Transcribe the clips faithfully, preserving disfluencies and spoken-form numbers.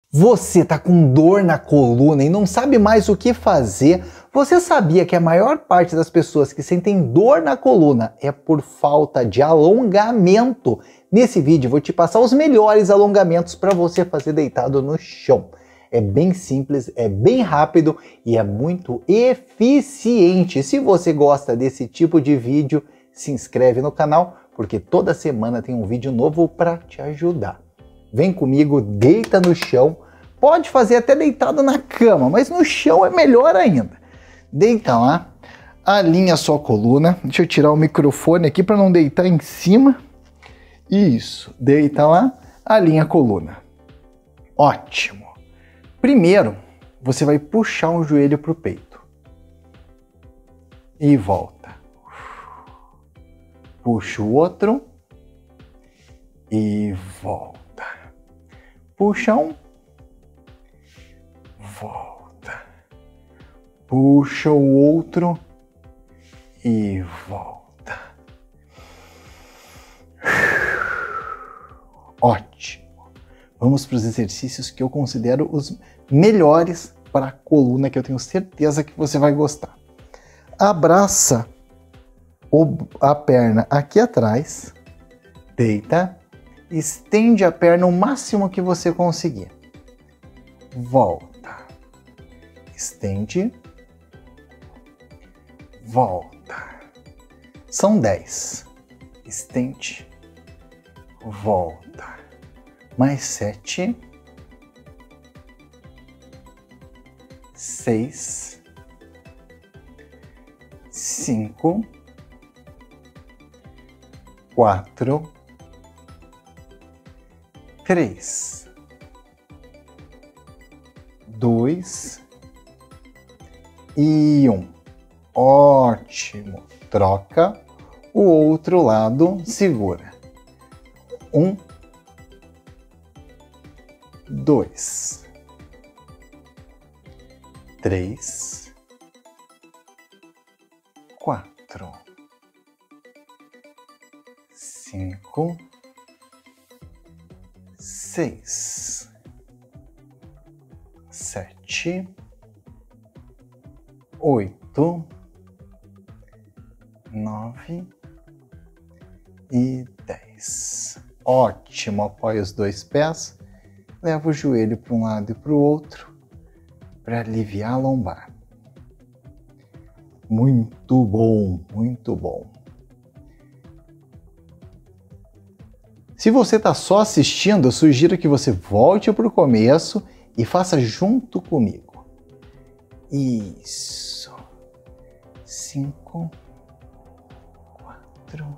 Você tá com dor na coluna e não sabe mais o que fazer? Você sabia que a maior parte das pessoas que sentem dor na coluna é por falta de alongamento? Nesse vídeo eu vou te passar os melhores alongamentos para você fazer deitado no chão. É bem simples, é bem rápido e é muito eficiente. Se você gosta desse tipo de vídeo, se inscreve no canal, porque toda semana tem um vídeo novo para te ajudar. Vem comigo, deita no chão, pode fazer até deitado na cama, mas no chão é melhor ainda. Deita lá, alinha a sua coluna, deixa eu tirar o microfone aqui para não deitar em cima. Isso, deita lá, alinha a coluna. Ótimo. Primeiro, você vai puxar um joelho para o peito. E volta. Puxa o outro. E volta. Puxa um. Volta. Puxa o outro. E volta. Ótimo. Vamos para os exercícios que eu considero os melhores para a coluna, que eu tenho certeza que você vai gostar. Abraça a perna aqui atrás. Deita. Estende a perna o máximo que você conseguir. Volta. Estende. Volta. São dez. Estende. Volta. Mais sete. Seis. Cinco. Quatro. Três, dois e um. Ótimo. Troca o outro lado, segura. Um, dois, três, quatro, cinco. Seis, sete, oito, nove e dez. Ótimo, apoia os dois pés, leva o joelho para um lado e para o outro para aliviar a lombar. Muito bom, muito bom. Se você está só assistindo, eu sugiro que você volte para o começo e faça junto comigo. Isso. Cinco, quatro,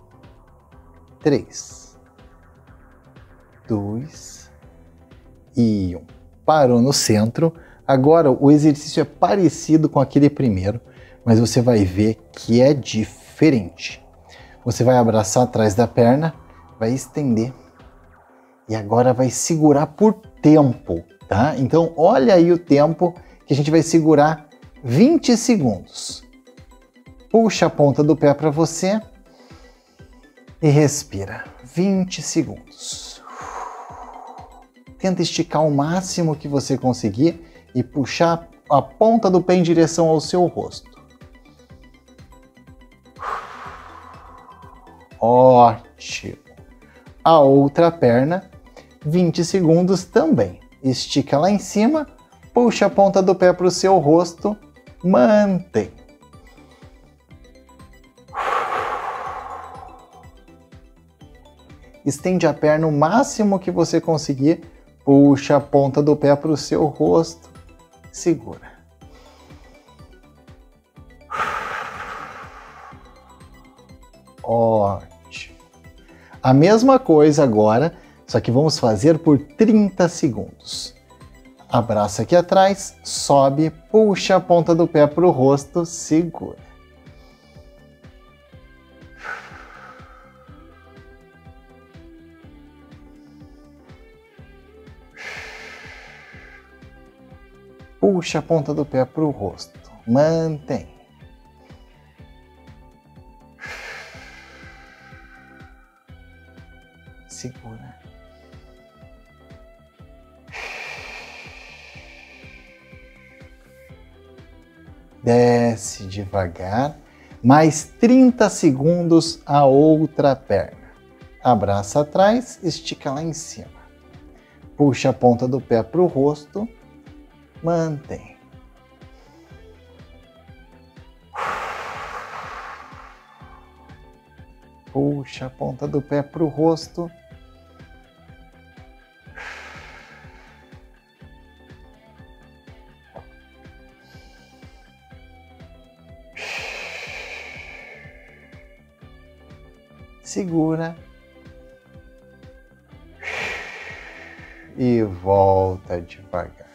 três, dois e um. Parou no centro. Agora o exercício é parecido com aquele primeiro, mas você vai ver que é diferente. Você vai abraçar atrás da perna. Vai estender e agora vai segurar por tempo, tá? Então olha aí o tempo que a gente vai segurar vinte segundos. Puxa a ponta do pé para você e respira vinte segundos. Tenta esticar o máximo que você conseguir e puxar a ponta do pé em direção ao seu rosto. Ótimo. A outra perna, vinte segundos também. Estica lá em cima, puxa a ponta do pé para o seu rosto, mantém. Estende a perna o máximo que você conseguir, puxa a ponta do pé para o seu rosto, segura. Ótimo. A mesma coisa agora, só que vamos fazer por trinta segundos. Abraça aqui atrás, sobe, puxa a ponta do pé para o rosto, segura. Puxa a ponta do pé para o rosto, mantém. segura. Desce devagar. Mais trinta segundos a outra perna. Abraça atrás, estica lá em cima. Puxa a ponta do pé para o rosto. Mantém. Puxa a ponta do pé para o rosto. Segura. E volta devagar.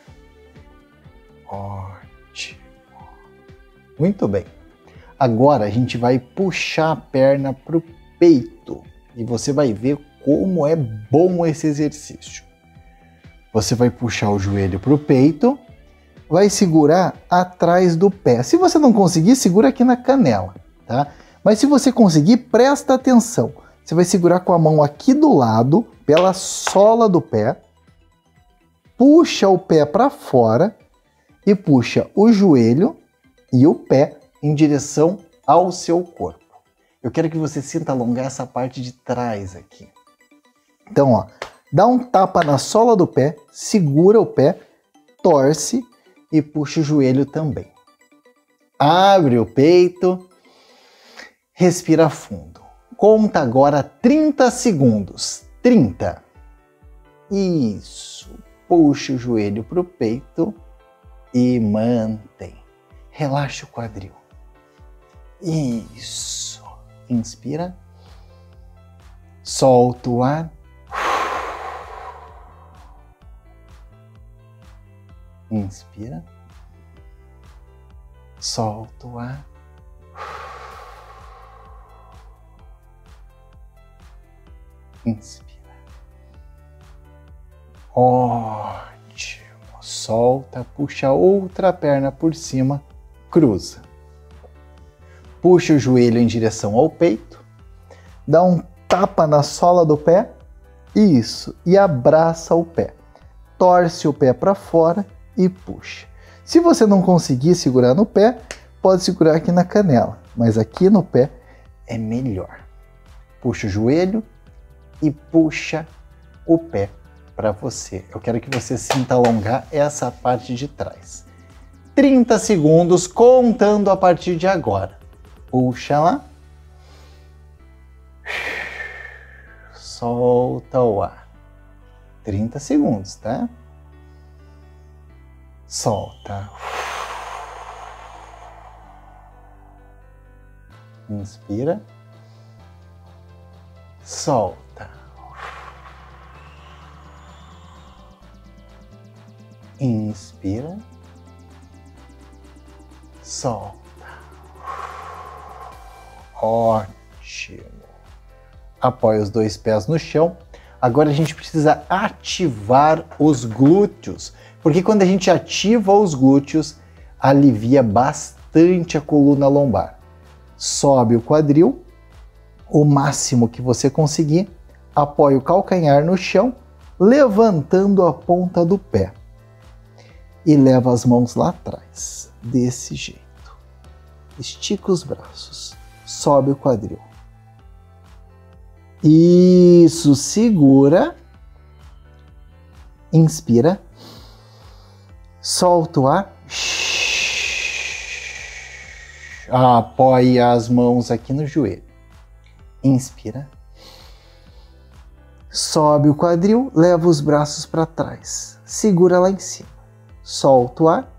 Ótimo. Muito bem. Agora a gente vai puxar a perna para o peito. E você vai ver como é bom esse exercício. Você vai puxar o joelho para o peito. Vai segurar atrás do pé. Se você não conseguir, segura aqui na canela, tá? Mas se você conseguir, presta atenção. Você vai segurar com a mão aqui do lado, pela sola do pé. Puxa o pé para fora e puxa o joelho e o pé em direção ao seu corpo. Eu quero que você sinta alongar essa parte de trás aqui. Então, ó, dá um tapa na sola do pé, segura o pé, torce e puxa o joelho também. Abre o peito, respira fundo. Conta agora trinta segundos. trinta. Isso. Puxa o joelho para o peito e mantém. Relaxa o quadril. Isso. Inspira. Solta o ar. Inspira. Solta o ar. Inspira. Ótimo. Solta, puxa a outra perna por cima, cruza. Puxa o joelho em direção ao peito. Dá um tapa na sola do pé. Isso. E abraça o pé. Torce o pé para fora e puxa. Se você não conseguir segurar no pé, pode segurar aqui na canela. Mas aqui no pé é melhor. Puxa o joelho e puxa o pé para você. Eu quero que você sinta alongar essa parte de trás. trinta segundos contando a partir de agora. Puxa lá. Solta o ar. trinta segundos, tá? Solta. Inspira. Solta. Inspira. Solta. Ótimo. Apoia os dois pés no chão. Agora a gente precisa ativar os glúteos, porque quando a gente ativa os glúteos, alivia bastante a coluna lombar. Sobe o quadril, o máximo que você conseguir, apoia o calcanhar no chão, levantando a ponta do pé. E leva as mãos lá atrás, desse jeito. Estica os braços, sobe o quadril. Isso, segura. Inspira. Solta o ar. Apoia as mãos aqui no joelho. Inspira. Sobe o quadril, leva os braços para trás. Segura lá em cima. Solta o ar.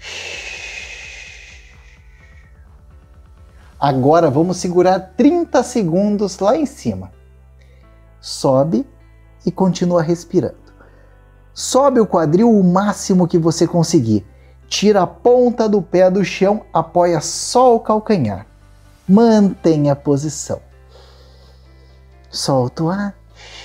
Agora vamos segurar trinta segundos lá em cima. Sobe e continua respirando. Sobe o quadril o máximo que você conseguir. Tira a ponta do pé do chão, apoia só o calcanhar. Mantenha a posição. Solta o ar.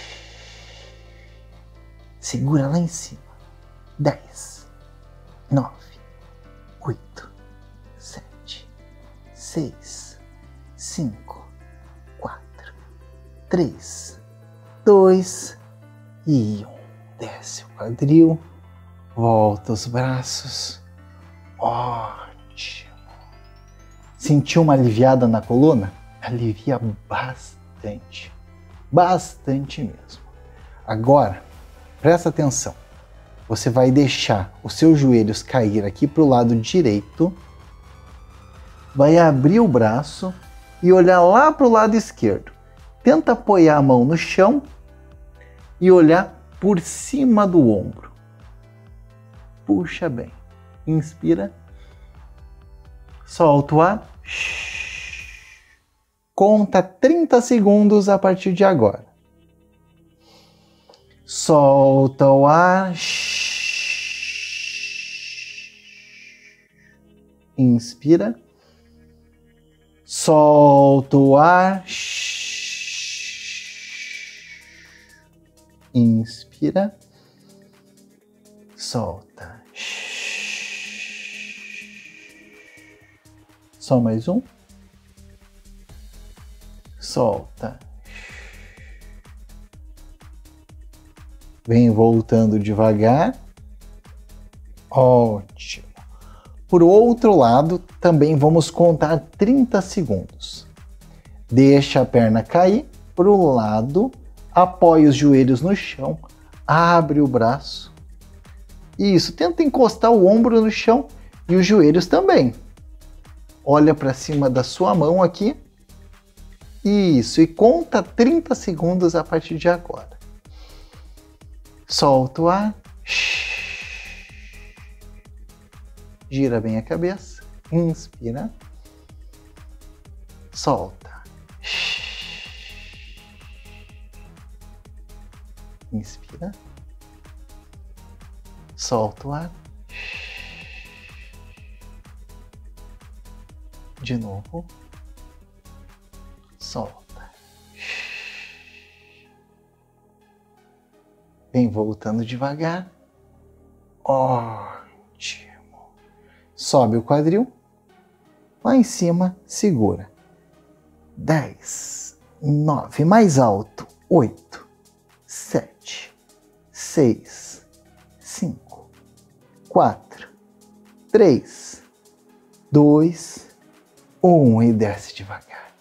Segura lá em cima. dez, nove, oito, sete, seis, cinco, quatro, três, dois e um. Desce o quadril, volta os braços. Ótimo. Sentiu uma aliviada na coluna? Alivia bastante. Bastante mesmo. Agora, presta atenção. Você vai deixar os seus joelhos cair aqui para o lado direito. Vai abrir o braço e olhar lá para o lado esquerdo. Tenta apoiar a mão no chão e olhar por cima do ombro. Puxa bem. Inspira. Solta o ar. Conta trinta segundos a partir de agora. Solta o ar. Inspira. Solta o ar. Inspira. Solta. Só mais um. Solta. Vem voltando devagar. Ótimo. Por outro lado, também vamos contar trinta segundos. Deixa a perna cair para o lado, apoia os joelhos no chão, abre o braço. Isso, tenta encostar o ombro no chão e os joelhos também. Olha para cima da sua mão aqui. Isso, e conta trinta segundos a partir de agora. Solta o ar. Gira bem a cabeça. Inspira. Solta. Inspira. Solta o ar. De novo. Solta. Vem voltando devagar. Ótimo. Sobe o quadril. Lá em cima, segura. Dez, nove, mais alto. Oito, sete, seis, cinco, quatro, três, dois, um. E desce devagar.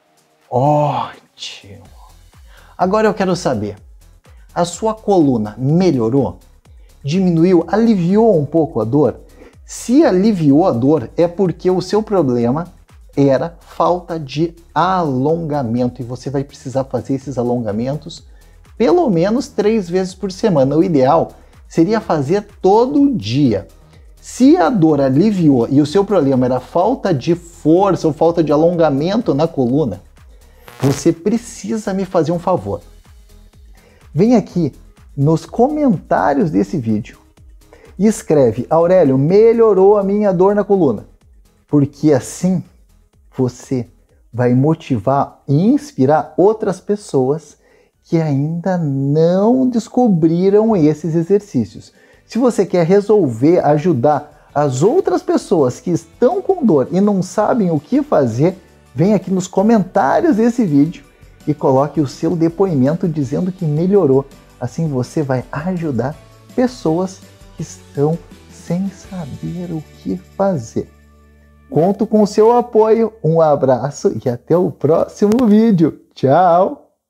Ótimo. Agora eu quero saber, a sua coluna melhorou? Diminuiu? Aliviou um pouco a dor? Se aliviou a dor, é porque o seu problema era falta de alongamento e você vai precisar fazer esses alongamentos pelo menos três vezes por semana. O ideal seria fazer todo dia. Se a dor aliviou e o seu problema era falta de força ou falta de alongamento na coluna, você precisa me fazer um favor. Vem aqui nos comentários desse vídeo e escreve: Aurélio, melhorou a minha dor na coluna. Porque assim você vai motivar e inspirar outras pessoas que ainda não descobriram esses exercícios. Se você quer resolver, ajudar as outras pessoas que estão com dor e não sabem o que fazer, vem aqui nos comentários desse vídeo e coloque o seu depoimento dizendo que melhorou. Assim você vai ajudar pessoas que estão sem saber o que fazer. Conto com o seu apoio, um abraço e até o próximo vídeo. Tchau!